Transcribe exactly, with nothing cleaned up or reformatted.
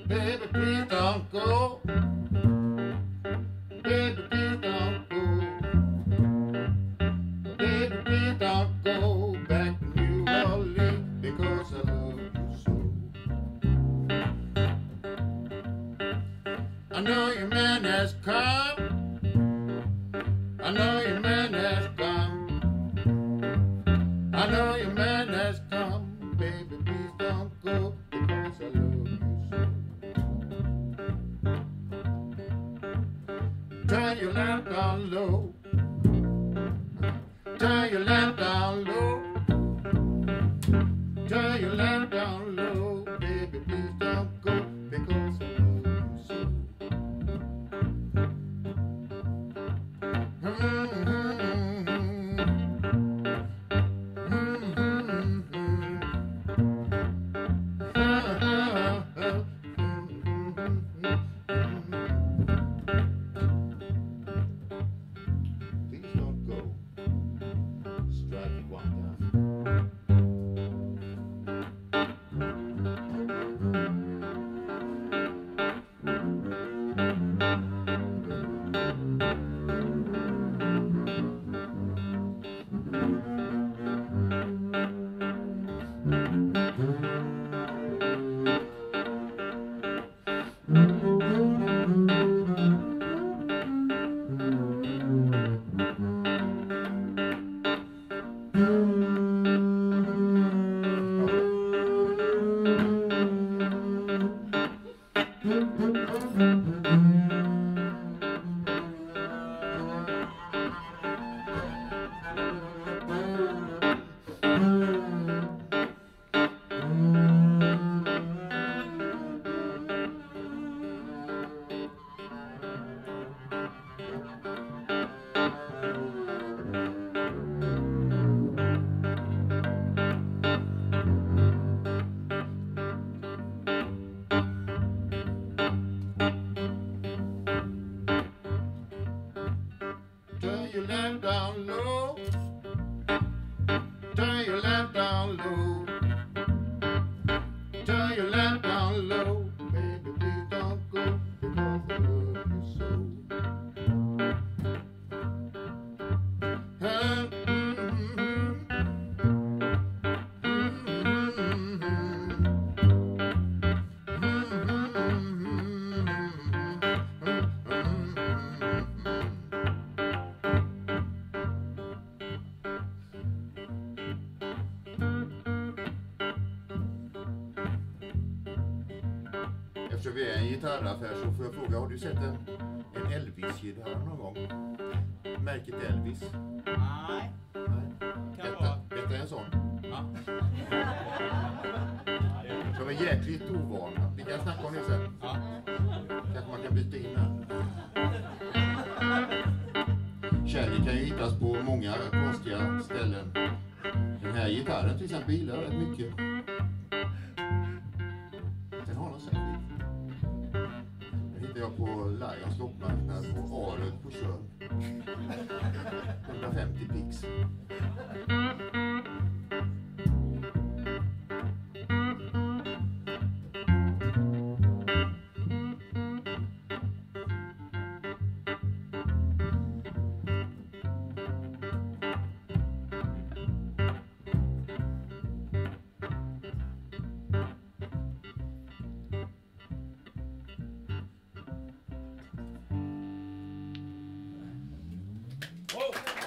Baby, please don't go. Baby, please don't go. Baby, please don't go back to New Orleans because I love you so. I know your man has come. I know your man has come. I know your man has come. Baby, please don't go because I love you so. Turn your lamp down low. Turn your lamp down low. Turn your lamp down low. Baby, please don't go because I love you so. Mm-hmm. Turn your lamp down low. Turn your lamp down low. Turn your lamp down low. Baby, please don't go because I love you so. Eftersom vi är en gitarraffär så får jag fråga, har du sett en, en Elvis-gitarr någon gång? Märket Elvis? Nej. Nej. Detta, detta är en sån. Ja. De är jäkligt ovana. Vi kan snacka om det sen. Ja. Kanske man kan byta in här. Kärlek kan ju hittas på många konstiga ställen. Den här gitarren till exempel gillar jag rätt mycket. Den har någon särskilt. Den hittade jag på Lions loppmarknad på Aröd på Tjörn. hundrafemtio pix. Whoa!